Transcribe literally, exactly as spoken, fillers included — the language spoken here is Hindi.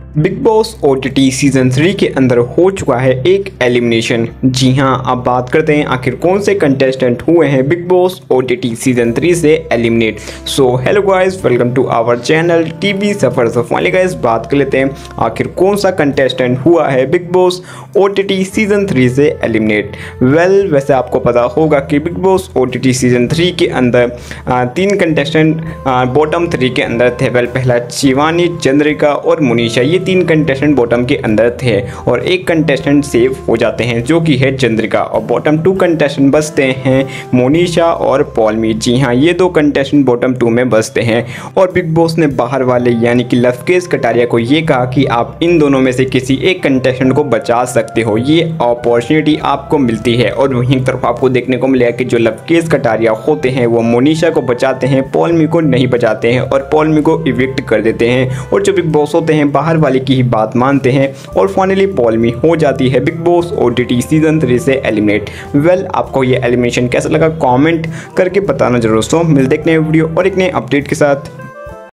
Big Boss OTT season three के अंदर हो चुका है एक एलिमिनेशन। जी हां, अब बात करते हैं आखिर कौन से कंटेस्टेंट हुए हैं Bigg Boss OTT season three से eliminate. So hello guys, welcome to our channel TV Safar. So finally guys बात कर लेते हैं आखिर कौन सा कंटेस्टेंट हुआ है Bigg Boss OTT season three से एलिमिनेट। वेल well, वैसे आपको पता होगा कि Bigg Boss OTT season three के अंदर आ, तीन कंटेस्टेंट बॉटम थ्री के अंदर थे। वेल पहला शिवानी, चंद्रिका और मुनीषा, ये तीन कंटेस्टेंट बॉटम के अंदर थे और एक कंटेस्टेंट सेव हो जाते हैं जो कि है चंद्रिका, और बॉटम टू कंटेस्टेंट बचते हैं मोनिशा और पॉलमी। जी हाँ, ये दो कंटेस्टेंट बॉटम टू में बचते हैं और बिग बॉस ने बाहर वाले यानी कि लवकेश कटारिया को ये कहा कि आप इन दोनों में से किसी एक कंटेस्टेंट को बचा सकते हो, ये अपॉर्चुनिटी आपको मिलती है। और वहीं तरफ आपको देखने को मिलेगा कि जो लवकेश कटारिया होते हैं वो मोनिशा को बचाते हैं, पॉलमी को नहीं बचाते हैं और पॉलमी को इविक्ट कर देते हैं। और जो बिग बॉस होते हैं बाहर वाले की ही बात मानते हैं और फाइनली पॉलमी हो जाती है Bigg Boss OTT season three से एलिमिनेट। वेल आपको ये एलिमिनेशन कैसा लगा कमेंट करके बताना जरूर। सो मिलते हैं एक नए वीडियो और एक नए अपडेट के साथ।